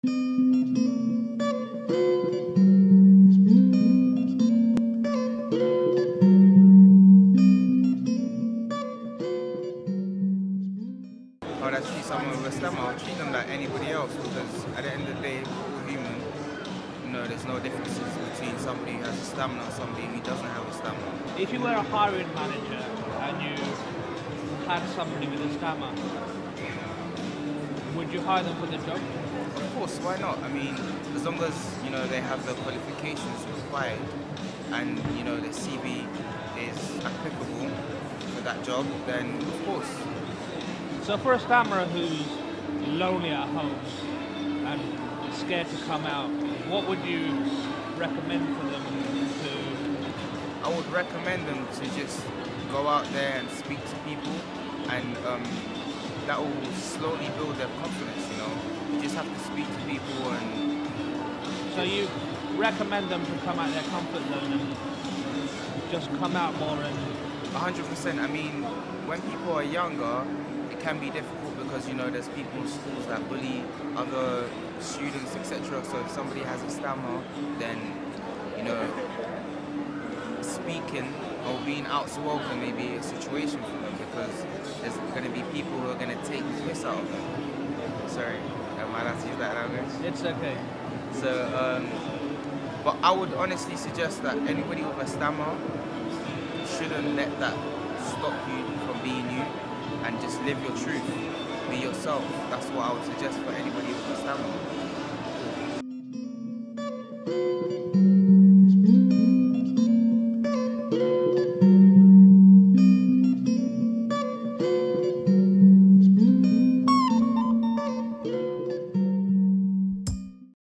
I would treat someone with a stammer, I would treat them like anybody else, because at the end of the day, we're all human. You know, there's no differences between somebody who has a stammer and somebody who doesn't have a stammer. If you were a hiring manager and you had somebody with a stammer, would you hire them for the job? Of course, why not? I mean, as long as, you know, they have the qualifications required and, you know, their CV is applicable for that job, then of course. So for a stammerer who's lonely at home and scared to come out, what would you recommend for them to? I would recommend them to just go out there and speak to people, and that will slowly build their confidence, you know. You just have to speak to people and... So you recommend them to come out of their comfort zone and just come out more and... 100%. I mean, when people are younger, it can be difficult because, you know, there's people in schools that bully other students, etc. So if somebody has a stammer, then, you know, speaking or being outspoken may be a situation for them, because there's going to be people who are going to take the piss out of them. Sorry, am I allowed to use that language? It's okay. So, but I would honestly suggest that anybody with a stammer shouldn't let that stop you from being you, and just live your truth, be yourself. That's what I would suggest for anybody with